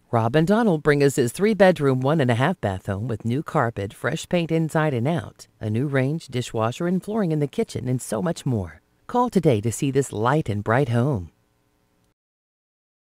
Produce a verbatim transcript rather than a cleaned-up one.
Rob and Donald bring us his three-bedroom, one-and-a-half-bath home with new carpet, fresh paint inside and out, a new range, dishwasher, and flooring in the kitchen, and so much more. Call today to see this light and bright home.